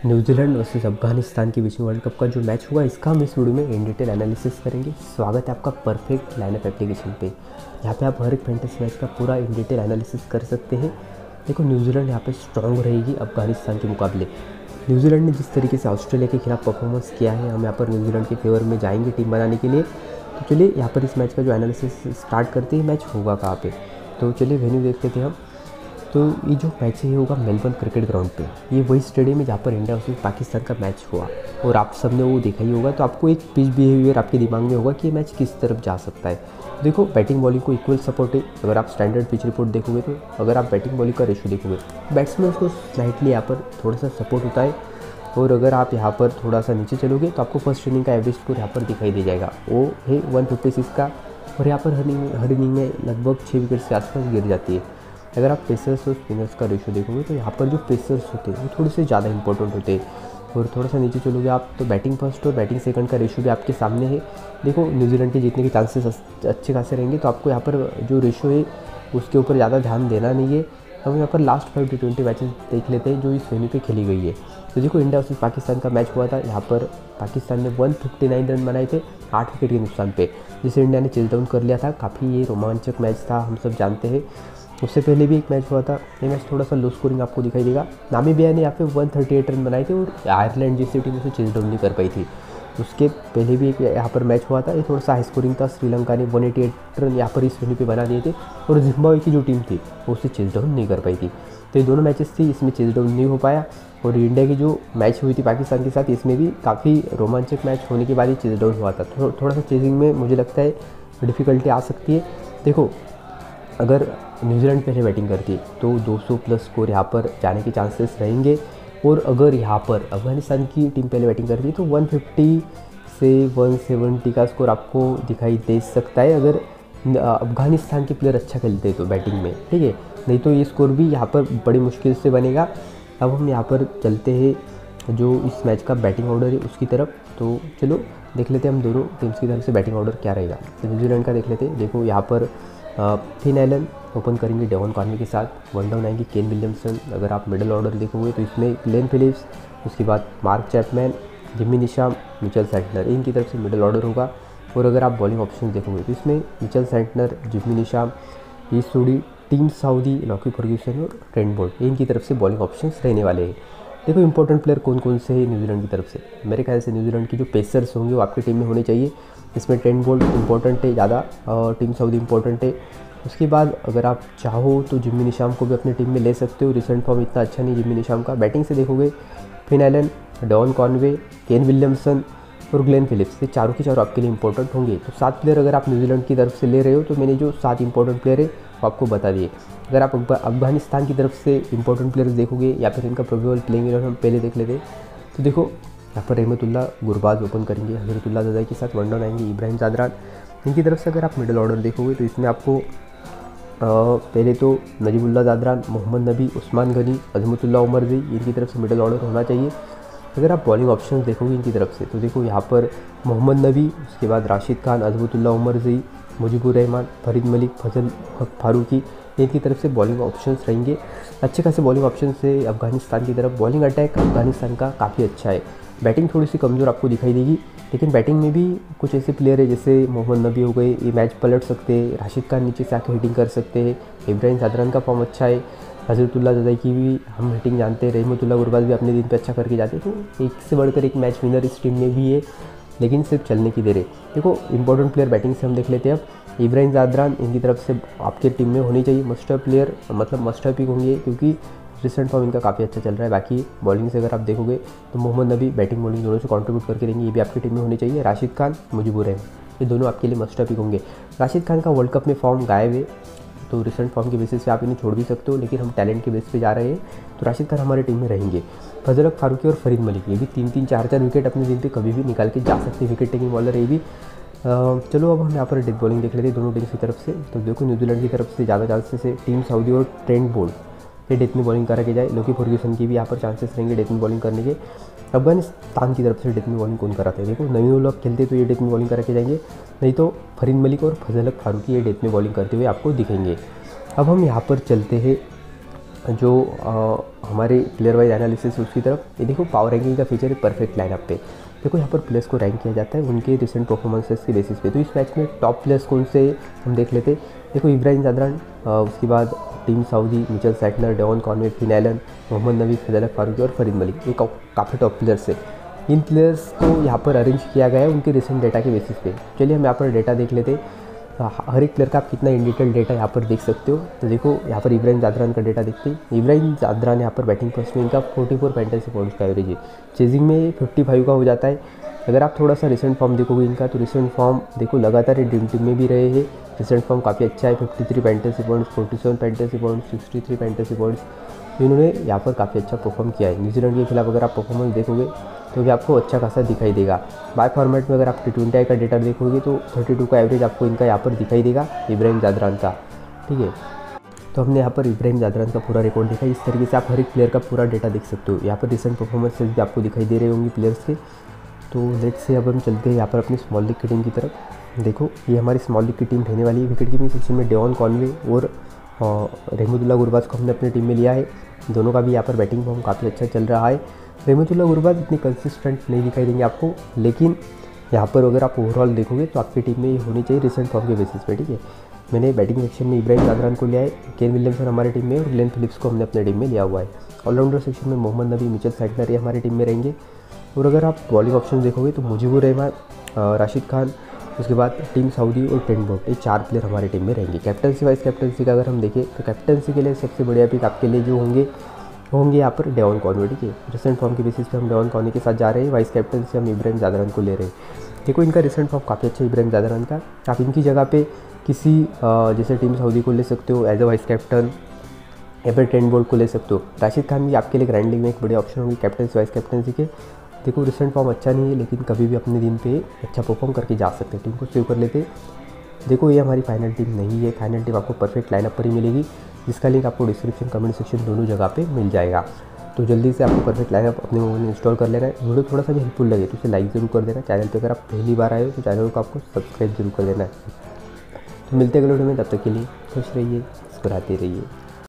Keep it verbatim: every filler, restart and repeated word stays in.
New Zealand versus Afghanistan के बीच में world cup का जो मैच हुआ, इसका हम इस वीडियो में इन डिटेल एनालिसिस करेंगे। स्वागत है आपका परफेक्ट लाइनअप एप्लीकेशन पे। यहाँ पे आप हर एक फैंटेसी मैच का पूरा इन डिटेल एनालिसिस कर सकते हैं। देखो, न्यूजीलैंड यहाँ पे स्ट्रांग रहेगी अफगानिस्तान के मुकाबले। न्यूजीलैंड ने जिस तरीके से ऑस्ट्रेलिया के खिलाफ परफॉर्मेंस किया है, हम यहाँ पर न्यूजीलैंड के फेवर में जाएंगे टीम बनाने के लिए। तो चलिए यहाँ पर इस मैच का जो एनालिसिस स्टार्ट करते हैं। मैच होगा कहाँ पे, तो चलिए वेन्यू देखते थे हम। तो ये जो मैच है ये होगा मेलबर्न क्रिकेट ग्राउंड पे। ये वही स्टेडियम है जहाँ पर इंडिया वर्सेस पाकिस्तान का मैच हुआ, और आप सबने वो देखा ही होगा। तो आपको एक पिच बिहेवियर आपके दिमाग में होगा कि ये मैच किस तरफ जा सकता है। देखो, बैटिंग बॉलिंग को इक्वल सपोर्ट है। अगर आप स्टैंडर्ड पिच रिपोर्ट देखोगे, तो अगर आप बैटिंग बॉलिंग का रेशो देखोगे, बैट्समैन को स्लाइटली यहाँ पर थोड़ा सा सपोर्ट होता है। और अगर आप यहाँ पर थोड़ा सा नीचे चलोगे तो आपको फर्स्ट इनिंग का एवरेज स्कोर यहाँ पर दिखाई दे जाएगा, वो है वन फिफ्टी सिक्स का। और यहाँ पर हर इनिंग हर इनिंग में लगभग छः विकेट के आसपास गिर जाती है। अगर आप पेसर्स और स्पिनर्स का रेशो देखोगे, तो यहाँ पर जो पेसर्स होते हैं वो थोड़े से ज़्यादा इंपॉर्टेंट होते हैं। और थोड़ा सा नीचे चलोगे आप तो बैटिंग फर्स्ट और बैटिंग सेकंड का रेशो भी आपके सामने है। देखो, न्यूजीलैंड के जीतने के चांसेस अच्छे खासे रहेंगे, तो आपको यहाँ पर जो रेशो है उसके ऊपर ज़्यादा ध्यान देना नहीं है। हम यहाँ पर last five T twenty matches देख लेते हैं जो इस वेन्यू पे खेली गई है। तो देखो, इंडिया वर्सेस पाकिस्तान का मैच हुआ था। यहाँ पर पाकिस्तान ने वन फिफ्टी नाइन रन बनाए थे आठ विकेट के नुकसान पे, जिसे इंडिया ने चेज डाउन कर लिया था। काफ़ी ये रोमांचक मैच था, हम सब जानते हैं। उससे पहले भी एक मैच हुआ था, ये मैच थोड़ा सा लो स्कोरिंग आपको दिखाई देगा। नामीबिया ने यहाँ पे वन थर्टी एट रन बनाए थे, और आयरलैंड जैसी टीम उसे चेज डाउन नहीं कर पाई थी। उसके पहले भी एक यहाँ पर मैच हुआ था, ये थोड़ा सा हाई स्कोरिंग था। श्रीलंका ने वन एटी एट रन यहाँ पर इस वेन्यू पे बना दिए थे, और जिम्बाब्वे की जो टीम थी वो उसे चेज डाउन नहीं कर पाई थी। तो ये दोनों मैचेस थी, इसमें चेज डाउन नहीं हो पाया। और इंडिया की जो मैच हुई थी पाकिस्तान के साथ, इसमें भी काफ़ी रोमांचक मैच होने के बाद ही चेज डाउन हुआ था। थो, थोड़ा सा चेजिंग में मुझे लगता है डिफ़िकल्टी आ सकती है। देखो, अगर न्यूजीलैंड पहले बैटिंग करती है तो दो सौ प्लस स्कोर यहाँ पर जाने के चांसेस रहेंगे। और अगर यहाँ पर अफगानिस्तान की टीम पहले बैटिंग करती है तो वन फिफ्टी से वन सेवेंटी का स्कोर आपको दिखाई दे सकता है, अगर अफगानिस्तान के प्लेयर अच्छा खेलते हैं तो बैटिंग में, ठीक है। नहीं तो ये स्कोर भी यहाँ पर बड़ी मुश्किल से बनेगा। अब हम यहाँ पर चलते हैं जो इस मैच का बैटिंग ऑर्डर है उसकी तरफ। तो चलो देख लेते हैं हम दोनों टीम्स की तरफ से बैटिंग ऑर्डर क्या रहेगा। तो न्यूजीलैंड का देख लेते हैं। देखो, यहाँ पर फिन एलन ओपन करेंगे डेवन कॉनवे के साथ। वन डाउन आएंगे केन विलियमसन। अगर आप मिडल ऑर्डर देखोगे तो इसमें ग्लेन फिलिप्स, उसके बाद Mark Chapman, Jimmy Neesham, Mitchell Santner, इनकी तरफ से मिडल ऑर्डर होगा। और अगर आप बॉलिंग ऑप्शन देखोगे तो इसमें मिचेल सैंटनर, जिम्मी निशाम, ये Sodhi, team Southee, Lockie Ferguson और ट्रेंट बोल्ट, इनकी तरफ से बॉलिंग ऑप्शंस रहने वाले हैं। देखो, इंपॉर्टेंट प्लेयर कौन कौन से हैं न्यूजीलैंड की तरफ से। मेरे ख्याल से न्यूजीलैंड की जो पेसर्स होंगे वो आपकी टीम में होने चाहिए। इसमें ट्रेंट बोल्ट इंपॉर्टेंट है ज़्यादा, टीम साउदी इंपॉर्टेंट है। उसके बाद अगर आप चाहो तो जिम्मी निशाम को भी अपनी टीम में ले सकते हो। रिसेंट फॉर्म इतना अच्छा नहीं जिम्मी निशाम का। बैटिंग से देखोगे Finn Allen, Devon Conway, Kane Williamson और ग्लेन फिलिप्स, ये चारों के चारों आपके लिए इंपॉर्टेंट होंगे। तो सात प्लेयर अगर आप न्यूजीलैंड की तरफ से ले रहे हो, तो मैंने जो सात इंपॉर्टेंट प्लेयर है वो आपको बता दिए। अगर आप अफगानिस्तान की तरफ से इंपॉर्टेंट प्लेयर्स देखोगे या फिर इनका प्रोबेबल प्लेइंग इलेवन हम पहले देख लेते। तो देखो, यहाँ पर रहमतुल्लाह गुरबाज ओपन करेंगे हजरतुल्लाह ज़दाई के साथ। वन डाउन आएंगे इब्राहिम ज़ादरान। इनकी तरफ से अगर आप मिडल ऑर्डर देखोगे तो इसमें आपको आ, पहले तो नजीबुल्लाह ज़ादरान, मोहम्मद नबी, उस्मान गनी, अजमतुल्लाह उमर जी, इनकी तरफ से मिडल ऑर्डर होना चाहिए। अगर आप बॉलिंग ऑप्शंस देखोगे इनकी तरफ से, तो देखो यहाँ पर मोहम्मद नबी, उसके बाद राशिद खान, अजमतुल्लाह उमर जी, मुजीबुर रहमान, फरीद मलिक, फजल हक फारूकी, इनकी तरफ से बॉलिंग ऑप्शंस रहेंगे। अच्छे खासे बॉलिंग ऑप्शन से अफगानिस्तान की तरफ। बॉलिंग अटैक अफगानिस्तान का काफ़ी अच्छा है। बैटिंग थोड़ी सी कमज़ोर आपको दिखाई देगी, लेकिन बैटिंग में भी कुछ ऐसे प्लेयर है जैसे मोहम्मद नबी हो गए, ये मैच पलट सकते हैं। राशिद खान नीचे से आके हिटिंग कर सकते हैं। इब्राहिम ज़ादरान का फॉर्म अच्छा है। हजरतुल्लाह ज़दाई की भी हम हिटिंग जानते हैं। रहमतुल्लाह गुरबाज भी अपने दिन पे अच्छा करके जाते हैं। तो एक से बढ़कर एक मैच विनर इस टीम में भी है, लेकिन सिर्फ चलने की देर है। देखो, इंपॉर्टेंट प्लेयर बैटिंग से हम देख लेते हैं। अब इब्राहिम ज़ादरान इनकी तरफ से आपके टीम में होनी चाहिए। मस्टर प्लेयर, मतलब मस्टर पिक होंगे, क्योंकि रिसेंट फॉर्म इनका काफ़ी अच्छा चल रहा है। बाकी बॉलिंग से अगर आप देखोगे तो मोहम्मद नबी बैटिंग बॉलिंग दोनों से कंट्रीब्यूट करके देंगे, ये भी आपकी टीम में होनी चाहिए। राशिद खान, मुजीबुर रहमान, ये दोनों आपके लिए मस्टर पिक होंगे। राशिद खान का वर्ल्ड कप में फॉर्म गायब है, तो रिसेंट फॉर्म के बेसिस पे आप इन्हें छोड़ भी सकते हो, लेकिन हम टैलेंट के बेस पे जा रहे हैं, तो राशिद खान हमारी टीम में रहेंगे। फजल हक फारूकी और फरीद मलिक, ये भी तीन तीन चार चार विकेट अपने दिन पे कभी भी निकाल के जा सकते हैं। विकेट टेकिंग बॉलर ये भी। चलो अब हम यहाँ पर डेथ बॉलिंग देख लेते हैं दोनों टीम्स की तरफ से। तो देखो, न्यूजीलैंड की तरफ से ज़्यादा चांसेस है टीम साउदी और ट्रेंट बोल्ट ये डेथ में बॉलिंग करा के जाए। लॉकी फर्ग्यूसन की भी यहाँ पर चांसेस रहेंगे डेथ में बॉलिंग करने के। अफगानिस्तान की तरफ से डेथ में बॉलिंग कौन कराते हैं, देखो नवीन उल हक खेलते तो ये डेथ में बॉलिंग करा के जाएंगे, नहीं तो फरीद मलिक और फजल हक फारूकी ये डेथ में बॉलिंग करते हुए आपको दिखेंगे। अब हम यहाँ पर चलते हैं जो आ, हमारे प्लेयर वाइज एनालिसिस उसकी तरफ, ये देखो पावर रैंकिंग का फीचर है परफेक्ट लाइनअप पे। देखो यहाँ पर प्लेयर्स को रैंक किया जाता है उनके रिसेंट परफॉर्मेंसेस के बेसिस पे। तो इस मैच में टॉप प्लेयर्स कौन से हम देख लेते। देखो इब्राहिम जादरान, उसके बाद team Southee, Mitchell Santner, Devon Conway, Finn Allen, Mohammad Nabi, Fazal Farooqui और फरीद मलिक, ये काफ़ी टॉप प्लेयर्स है। इन प्लेयर्स को यहाँ पर अरेंज किया गया है उनके रिसेंट डेटा के बेसिस पे। चलिए हम यहाँ पर डेटा देख लेते। हर एक प्लेयर का आप कितना इन डिटेल डेटा यहाँ पर देख सकते हो। तो देखो यहाँ पर इब्राहिम जादरान का डेटा देखते हैं। इब्राहिम जादरान यहाँ पर बैटिंग फर्स्ट में इनका चौवालीस फैंटेसी पॉइंट्स का एवरेज है, चेजिंग में पचपन का हो जाता है। अगर आप थोड़ा सा रिसेंट फॉर्म देखोगे इनका, तो रिसेंट फॉर्म देखो लगातार ये ड्रीम टीम में भी रहे हैं। रिसेंट फॉर्म काफ़ी अच्छा है, तिरेपन फैंटेसी पॉइंट्स, सैंतालीस फैंटेसी पॉइंट्स, तिरसठ फैंटेसी पॉइंट्स, इन्होंने यहाँ पर काफ़ी अच्छा परफॉर्म किया है। न्यूजीलैंड के खिलाफ अगर आप परफॉर्मेंस देखोगे तो भी आपको अच्छा खासा दिखाई देगा। बाय फॉर्मेट में अगर आप टी ट्वेंटी आई का डेटा देखोगे तो बत्तीस का एवरेज आपको इनका यहाँ पर दिखाई देगा इब्राहिम जादरान का, ठीक है। तो हमने यहाँ पर इब्राहिम जादरान का पूरा रिकॉर्ड देखा। इस तरीके से आप हर एक प्लेयर का पूरा डेटा देख सकते हो। यहाँ पर रिसेंट परफॉर्मेंसेज भी आपको दिखाई दे रहे होंगे प्लेयर्स के। तो लेट से अब हम चलते हैं यहाँ पर अपनी स्मॉल लीग की टीम की तरफ। देखो ये हमारी स्मॉल लीग की टीम रहने वाली है। विकेट कीपिंग सेक्शन में डेवन कॉनवे और रहमतुल्लाह गुरबाज को हमने अपनी टीम में लिया है। दोनों का भी यहाँ पर बैटिंग फॉर्म काफ़ी अच्छा चल रहा है। रहमतुल्लाह गुरबाज इतनी कंसिस्टेंट नहीं दिखाई देंगे आपको, लेकिन यहाँ पर अगर आप ओवरऑल देखोगे तो आपकी टीम में ये होनी चाहिए रिसेंट फॉर्म के बेसिस पे, ठीक है। मैंने बैटिंग सेक्शन में इब्राहिम जादरान को लिया है, केन विलियमसन हमारी टीम में और ग्लेन फिलिप्स को हमने अपनी टीम में लिया हुआ है। ऑलराउंडर सेक्शन में मोहम्मद नबी, मिचेल सैटनर ये हमारी टीम में रहेंगे। और अगर आप बॉलिंग ऑप्शन देखोगे तो मुजीबुर रहमान, राशिद खान, उसके बाद टीम सऊदी और ट्रेंट बोल्ट, ये चार प्लेयर हमारी टीम में रहेंगे। कैप्टनसी वाइस कैप्टनसी का अगर हम देखें तो कैप्टनसी के लिए सबसे बढ़िया पिक आपके लिए जो होंगे होंगे यहाँ पर डेवन कॉनवे, ठीक है। रिसेंट फॉर्म के बेसिस पे हम डेवन कॉनवे के साथ जा रहे हैं। वाइस कैप्टन से हम इब्राहिम जादरान को ले रहे हैं। देखो इनका रिसेंट फॉर्म काफ़ी अच्छा है इब्राहिम जादरान का। आप इनकी जगह पे किसी जैसे टीम सऊदी को ले सकते हो एज अ वाइस कैप्टन, या फिर ट्रेंट बोल्ट को ले सकते हो। राशिद खान भी आपके लिए ग्रैंड लीग में एक बड़े ऑप्शन होंगे कैप्टनसी वाइस कैप्टनसी के। देखो रिसेंट फॉर्म अच्छा नहीं है, लेकिन कभी भी अपने दिन पे अच्छा परफॉर्म करके जा सकते हैं, टीम को सेव कर लेते। देखो ये हमारी फाइनल टीम नहीं है, फाइनल टीम आपको परफेक्ट लाइनअप पर ही मिलेगी, जिसका लिंक आपको डिस्क्रिप्शन कमेंट सेक्शन दोनों जगह पे मिल जाएगा। तो जल्दी से आपको परफेक्ट लाइनअप अपने मोबाइल में इंस्टॉल कर लेना है। वीडियो थोड़ा सा भी हेल्पफुल लगे तो उसे लाइक ज़रूर कर देना। चैनल पे अगर आप पहली बार आए हो तो चैनल को आपको सब्सक्राइब जरूर कर देना है। तो मिलते हैं अगले वीडियो में, तब तक के लिए खुश रहिए, मुस्कुराते रहिए।